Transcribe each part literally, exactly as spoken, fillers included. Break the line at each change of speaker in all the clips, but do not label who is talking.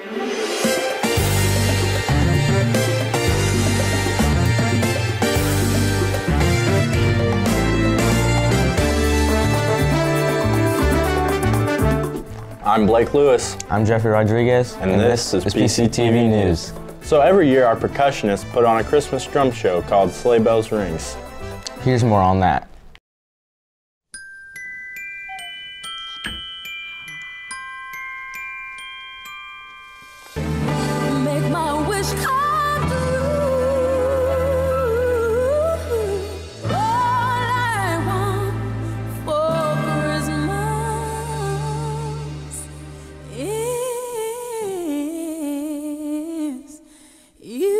I'm Blake Lewis.
I'm Jeffrey Rodriguez.
And, and this, this is P C T V News. So every year our percussionists put on a Christmas drum show called Sleigh Bells Rings.
Here's more on that.
Make my wish come true. All I want for Christmas is you.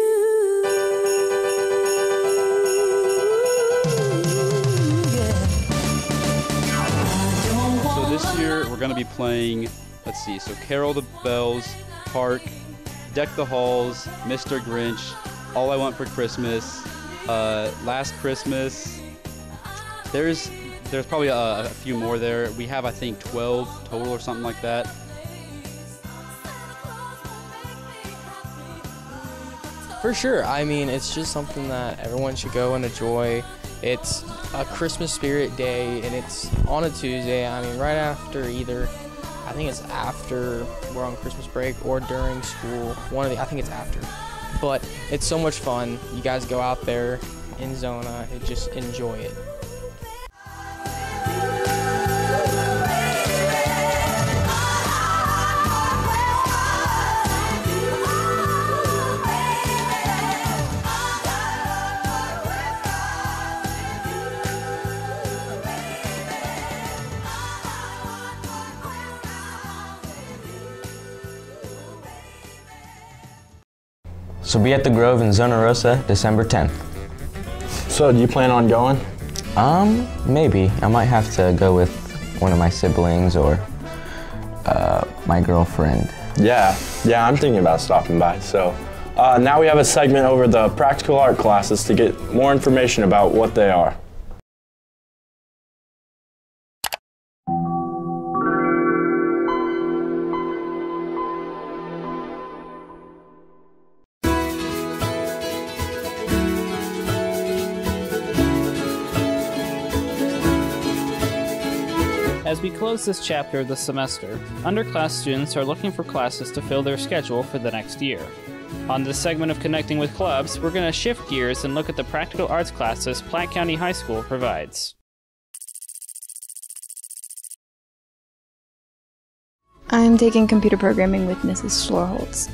So this year we're going to be playing, let's see, so Carol the Bells, Park, Deck the Halls, Mister Grinch, All I Want for Christmas, uh, Last Christmas. There's there's probably a, a few more there. We have, I think, twelve total or something like that.
For sure. I mean, it's just something that everyone should go and enjoy. It's a Christmas spirit day, and it's on a Tuesday. I mean, right after either, I think it's after we're on Christmas break or during school. One of the, I think it's after. But it's so much fun. You guys go out there in Zona and just enjoy it.
So be at the Grove in Zona Rosa, December tenth.
So do you plan on going?
Um, maybe. I might have to go with one of my siblings or uh, my girlfriend.
Yeah, yeah, I'm thinking about stopping by. So uh, now we have a segment over the practical art classes to get more information about what they are.
As we close this chapter of the semester, underclass students are looking for classes to fill their schedule for the next year. On this segment of Connecting with Clubs, we're going to shift gears and look at the practical arts classes Platte County High School provides.
I'm taking computer programming with Missus Schlorholtz.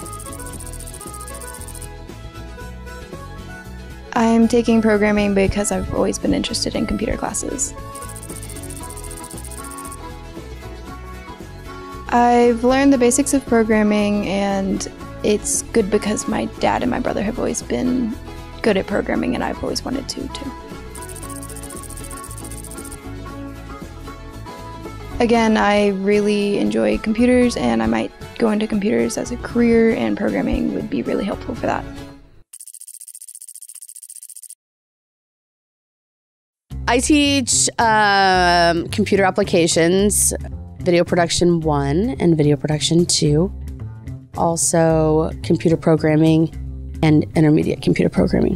I'm taking programming because I've always been interested in computer classes. I've learned the basics of programming, and it's good because my dad and my brother have always been good at programming, and I've always wanted to, too. Again, I really enjoy computers, and I might go into computers as a career, and programming would be really helpful for that.
I teach um, computer applications, video production one and video production two, also computer programming and intermediate computer programming.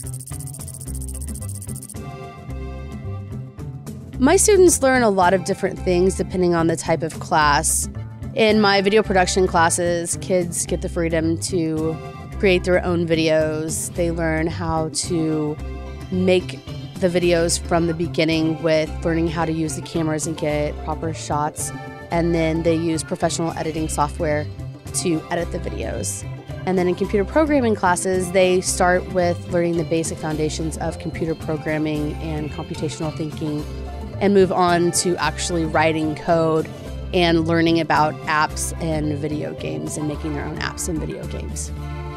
My students learn a lot of different things depending on the type of class. In my video production classes, kids get the freedom to create their own videos. They learn how to make the videos from the beginning with learning how to use the cameras and get proper shots, and then they use professional editing software to edit the videos. And then in computer programming classes, they start with learning the basic foundations of computer programming and computational thinking, and move on to actually writing code and learning about apps and video games and making their own apps and video games.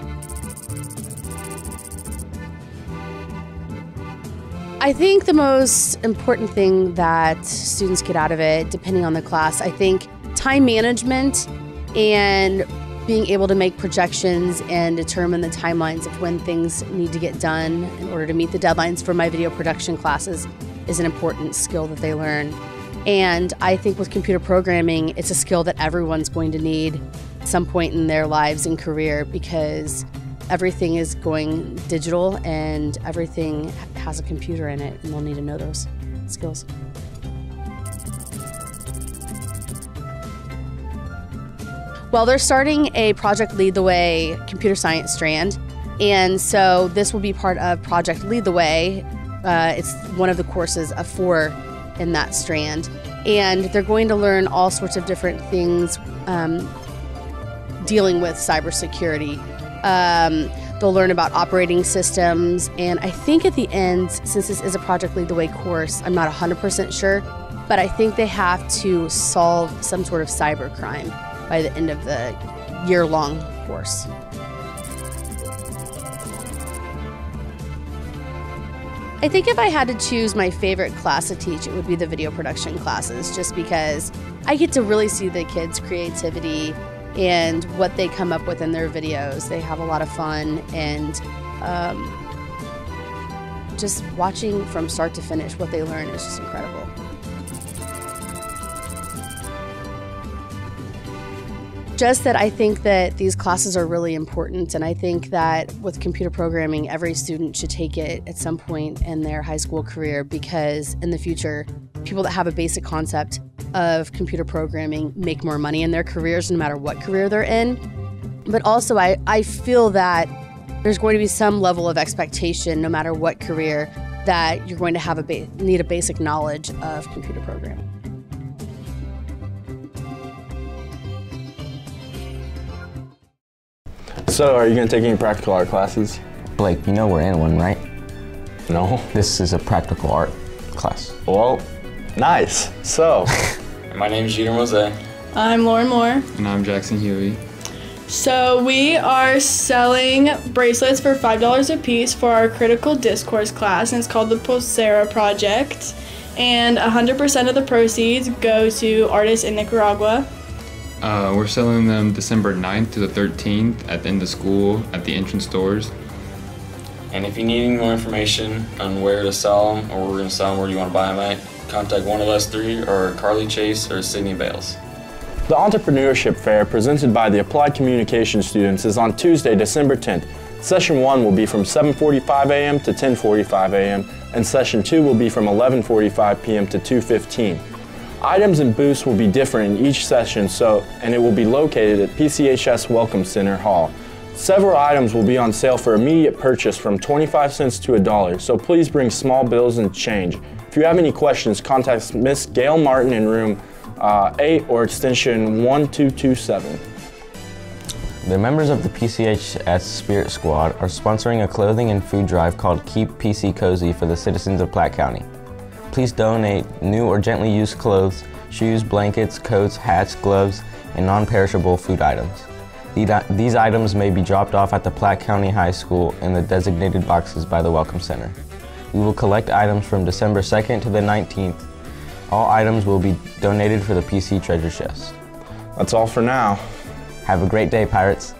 I think the most important thing that students get out of it, depending on the class, I think time management and being able to make projections and determine the timelines of when things need to get done in order to meet the deadlines for my video production classes is an important skill that they learn. And I think with computer programming, it's a skill that everyone's going to need some point in their lives and career, because everything is going digital and everything has a computer in it, and they'll need to know those skills. Well, they're starting a Project Lead the Way computer science strand, and so this will be part of Project Lead the Way. Uh, it's one of the courses of four in that strand, and they're going to learn all sorts of different things um, dealing with cybersecurity. Um, they'll learn about operating systems, and I think at the end, since this is a Project Lead the Way course, I'm not one hundred percent sure, but I think they have to solve some sort of cyber crime by the end of the year-long course. I think if I had to choose my favorite class to teach, it would be the video production classes, just because I get to really see the kids' creativity and what they come up with in their videos. They have a lot of fun, and um, just watching from start to finish what they learn is just incredible. Just that I think that these classes are really important, and I think that with computer programming, every student should take it at some point in their high school career, because in the future, people that have a basic concept of computer programming make more money in their careers no matter what career they're in. But also, I, I feel that there's going to be some level of expectation no matter what career that you're going to have a ba- need a basic knowledge of computer programming.
So, are you going to take any practical art classes?
Blake, you know we're in one, right?
No.
This is a practical art class.
Well, nice. So,
my name is Zona Rosa.
I'm Lauren Moore.
And I'm Jackson Huey.
So we are selling bracelets for five dollars a piece for our critical discourse class, and it's called the Pulsera Project. And one hundred percent of the proceeds go to artists in Nicaragua.
Uh, we're selling them December ninth to the thirteenth at the end of school at the entrance doors. And if you need any more information on where to sell them, or we're going to sell them, where you want to buy them at, contact one of us three, or Carly Chase, or Sydney Bales.
the Entrepreneurship Fair presented by the Applied Communication students is on Tuesday, December tenth. Session one will be from seven forty-five a m to ten forty-five a m and Session two will be from eleven forty-five p m to two fifteen. Items and booths will be different in each session, so and it will be located at P C H S Welcome Center Hall. Several items will be on sale for immediate purchase from twenty-five cents to a dollar, so please bring small bills and change. If you have any questions, contact Miss Gail Martin in room uh, eight or extension one two two seven.
The members of the P C H S Spirit Squad are sponsoring a clothing and food drive called Keep P C Cozy for the citizens of Platte County. Please donate new or gently used clothes, shoes, blankets, coats, hats, gloves, and non-perishable food items. These items may be dropped off at the Platte County High School in the designated boxes by the Welcome Center. We will collect items from December second to the nineteenth. All items will be donated for the P C Treasure Chest.
That's all for now.
Have a great day, Pirates.